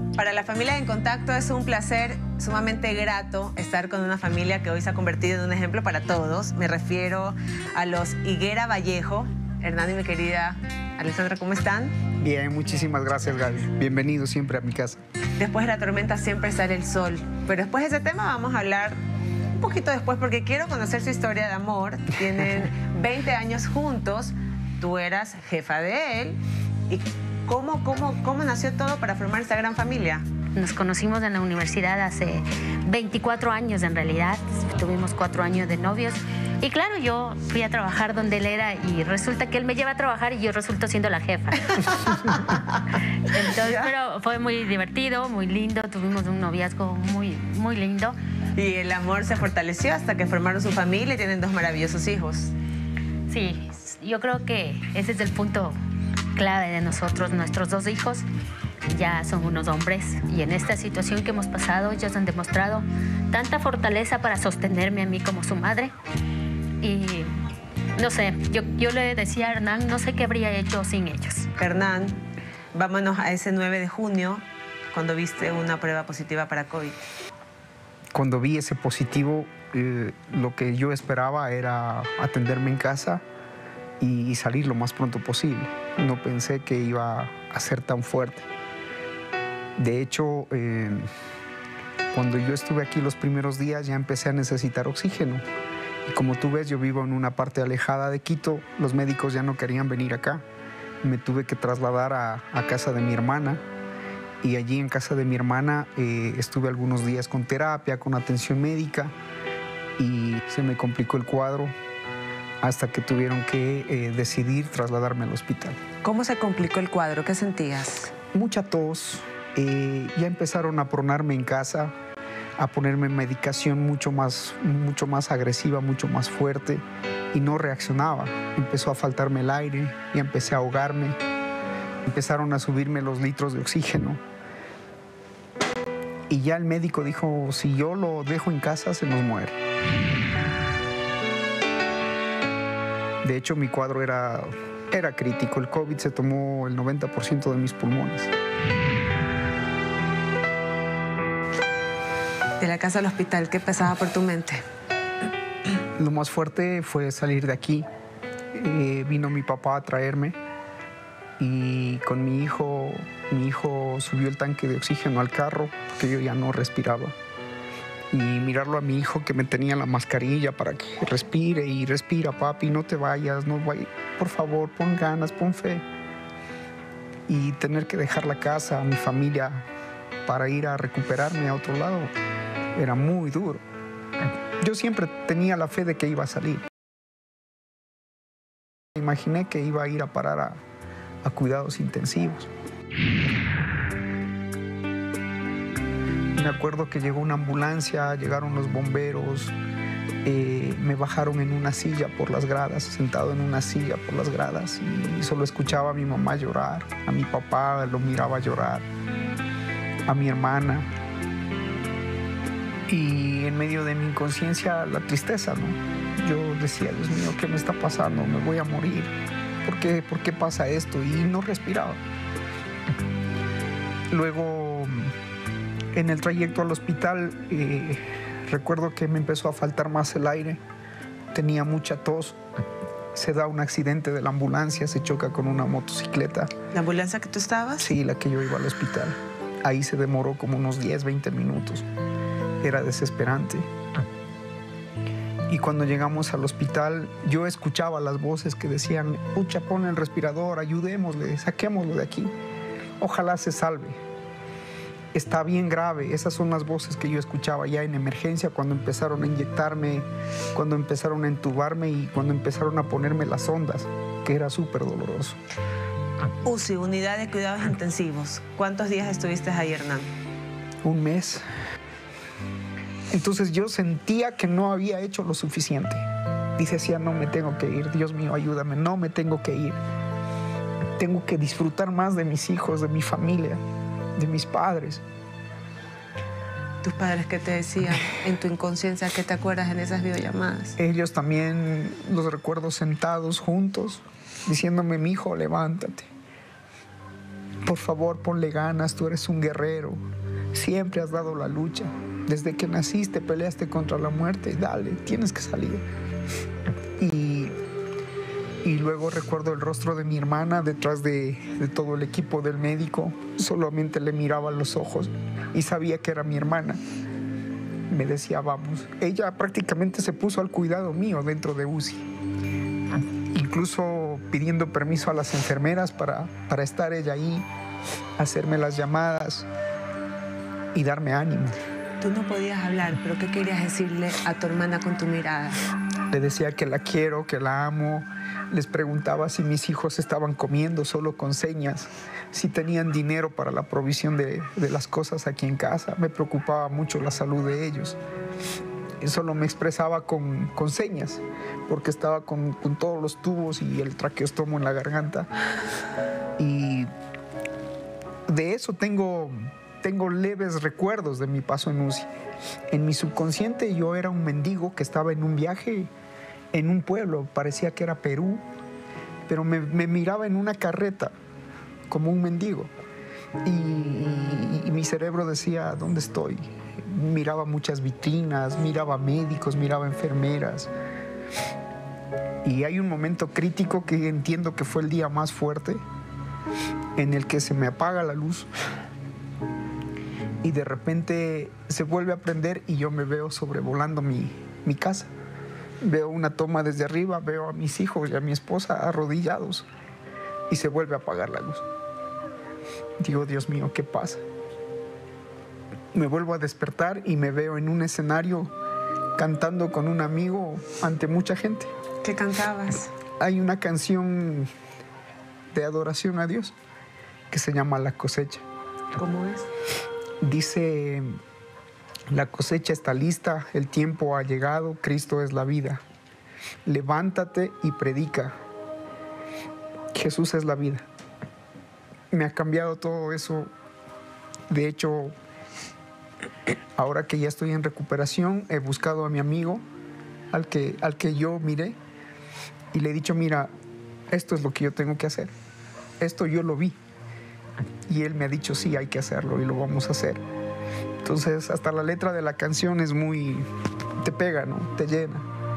Para la familia En Contacto es un placer sumamente grato estar con una familia que hoy se ha convertido en un ejemplo para todos. Me refiero a los Higuera Vallejo. Hernán y mi querida Alexandra, ¿cómo están? Bien, muchísimas gracias, Gaby. Bienvenido siempre a mi casa. Después de la tormenta siempre sale el sol. Pero después de ese tema vamos a hablar un poquito después porque quiero conocer su historia de amor. Tienen 20 años juntos. Tú eras jefa de él. ¿Y cómo nació todo para formar esta gran familia? Nos conocimos en la universidad hace 24 años en realidad. Tuvimos 4 años de novios. Y claro, yo fui a trabajar donde él era y resulta que él me lleva a trabajar y yo resulto siendo la jefa. Entonces, pero fue muy divertido, muy lindo. Tuvimos un noviazgo muy lindo. Y el amor se fortaleció hasta que formaron su familia y tienen 2 maravillosos hijos. Sí, yo creo que ese es el punto clave de nosotros. Nuestros 2 hijos ya son unos hombres y en esta situación que hemos pasado ellos han demostrado tanta fortaleza para sostenerme a mí como su madre. Y no sé, yo le decía a Hernán, no sé qué habría hecho sin ellos. Hernán, vámonos a ese 9 de junio, cuando viste una prueba positiva para COVID. Cuando vi ese positivo, lo que yo esperaba era atenderme en casa y salir lo más pronto posible. No pensé que iba a ser tan fuerte. De hecho, cuando yo estuve aquí los primeros días ya empecé a necesitar oxígeno. Y como tú ves, yo vivo en una parte alejada de Quito. Los médicos ya no querían venir acá. Me tuve que trasladar a casa de mi hermana. Y allí en casa de mi hermana estuve algunos días con terapia, con atención médica. Y se me complicó el cuadro hasta que tuvieron que decidir trasladarme al hospital. ¿Cómo se complicó el cuadro? ¿Qué sentías? Mucha tos. Ya empezaron a pronarme en casa, a ponerme medicación mucho más agresiva, mucho más fuerte, y no reaccionaba. Empezó a faltarme el aire y empecé a ahogarme. Empezaron a subirme los litros de oxígeno. Y ya el médico dijo, si yo lo dejo en casa, se nos muere. De hecho, mi cuadro era crítico. El COVID se tomó el 90% de mis pulmones. De la casa al hospital, ¿qué pasaba por tu mente? Lo más fuerte fue salir de aquí. Vino mi papá a traerme y con mi hijo subió el tanque de oxígeno al carro porque yo ya no respiraba. Y mirarlo a mi hijo que me tenía la mascarilla para que respire y respira, papi, no te vayas, no vayas. Por favor, pon ganas, pon fe. Y tener que dejar la casa, a mi familia, para ir a recuperarme a otro lado. Era muy duro. Yo siempre tenía la fe de que iba a salir. Imaginé que iba a ir a parar a cuidados intensivos. Me acuerdo que llegó una ambulancia, llegaron los bomberos, me bajaron en una silla por las gradas, sentado en una silla por las gradas, y solo escuchaba a mi mamá llorar, a mi papá lo miraba llorar, a mi hermana. Y en medio de mi inconsciencia, la tristeza, ¿no? Yo decía, Dios mío, ¿qué me está pasando? Me voy a morir. ¿Por qué pasa esto? Y no respiraba. Luego, en el trayecto al hospital, recuerdo que me empezó a faltar más el aire. Tenía mucha tos. Se da un accidente de la ambulancia, se choca con una motocicleta. ¿La ambulancia que tú estabas? Sí, la que yo iba al hospital. Ahí se demoró como unos 10, 20 minutos. Era desesperante. Y cuando llegamos al hospital, yo escuchaba las voces que decían, pucha, pon el respirador, ayudémosle, saquémoslo de aquí. Ojalá se salve. Está bien grave. Esas son las voces que yo escuchaba ya en emergencia cuando empezaron a inyectarme, cuando empezaron a entubarme y cuando empezaron a ponerme las sondas, que era súper doloroso. UCI, Unidad de Cuidados Intensivos. ¿Cuántos días estuviste ahí, Hernán? Un mes. Entonces yo sentía que no había hecho lo suficiente. Y decía, no me tengo que ir, Dios mío, ayúdame, no me tengo que ir. Tengo que disfrutar más de mis hijos, de mi familia, de mis padres. ¿Tus padres qué te decían en tu inconsciencia? ¿Qué te acuerdas en esas videollamadas? Ellos también los recuerdo sentados juntos, diciéndome, mi hijo, levántate. por favor, ponle ganas, tú eres un guerrero, siempre has dado la lucha. Desde que naciste peleaste contra la muerte, dale, tienes que salir. Y luego recuerdo el rostro de mi hermana detrás de todo el equipo del médico. Solamente le miraba a los ojos y sabía que era mi hermana. Me decía, vamos. Ella prácticamente se puso al cuidado mío dentro de UCI. Incluso pidiendo permiso a las enfermeras para estar ella ahí, hacerme las llamadas y darme ánimo. Tú no podías hablar, pero ¿qué querías decirle a tu hermana con tu mirada? Le decía que la quiero, que la amo. Les preguntaba si mis hijos estaban comiendo solo con señas, si tenían dinero para la provisión de las cosas aquí en casa. Me preocupaba mucho la salud de ellos. Solo me expresaba con señas, porque estaba con todos los tubos y el traqueostomo en la garganta. Y de eso tengo leves recuerdos de mi paso en UCI. En mi subconsciente yo era un mendigo que estaba en un viaje en un pueblo, parecía que era Perú, pero me miraba en una carreta como un mendigo. Y mi cerebro decía, ¿dónde estoy? Miraba muchas vitrinas, miraba médicos, miraba enfermeras. Y hay un momento crítico que entiendo que fue el día más fuerte, en el que se me apaga la luz y de repente se vuelve a prender y yo me veo sobrevolando mi casa. Veo una toma desde arriba, veo a mis hijos y a mi esposa arrodillados y se vuelve a apagar la luz. Digo, Dios mío, ¿qué pasa? Me vuelvo a despertar y me veo en un escenario cantando con un amigo ante mucha gente. ¿Qué cantabas? Hay una canción de adoración a Dios que se llama La Cosecha. ¿Cómo es? Dice, la cosecha está lista, el tiempo ha llegado, Cristo es la vida. Levántate y predica. Jesús es la vida. Me ha cambiado todo eso. De hecho, ahora que ya estoy en recuperación, he buscado a mi amigo, al que yo miré, y le he dicho, mira, esto es lo que yo tengo que hacer. Esto yo lo vi. Y él me ha dicho, sí, hay que hacerlo y lo vamos a hacer. Entonces, hasta la letra de la canción es muy... te pega, ¿no? Te llena.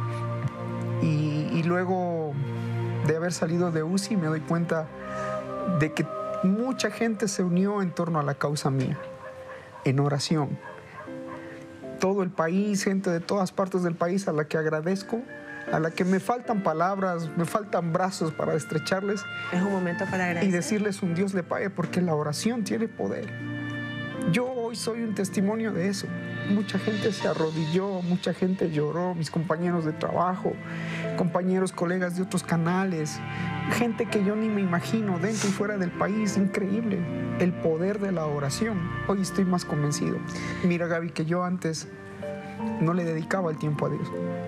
Y luego de haber salido de UCI me doy cuenta de que mucha gente se unió en torno a la causa mía, en oración. Todo el país, gente de todas partes del país a la que agradezco, a la que me faltan palabras, me faltan brazos para estrecharles. Es un momento para agradecer. Y decirles un Dios le pague, porque la oración tiene poder. Yo hoy soy un testimonio de eso. Mucha gente se arrodilló, mucha gente lloró, mis compañeros de trabajo, compañeros, colegas de otros canales, gente que yo ni me imagino dentro y fuera del país. Increíble el poder de la oración. Hoy estoy más convencido. Mira, Gaby, que yo antes no le dedicaba el tiempo a Dios.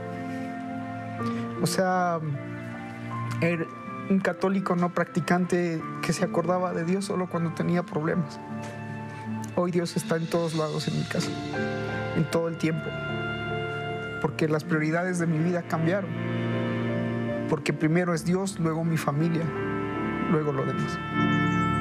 O sea, era un católico no practicante que se acordaba de Dios solo cuando tenía problemas. Hoy Dios está en todos lados en mi casa, en todo el tiempo, porque las prioridades de mi vida cambiaron. Porque primero es Dios, luego mi familia, luego lo demás.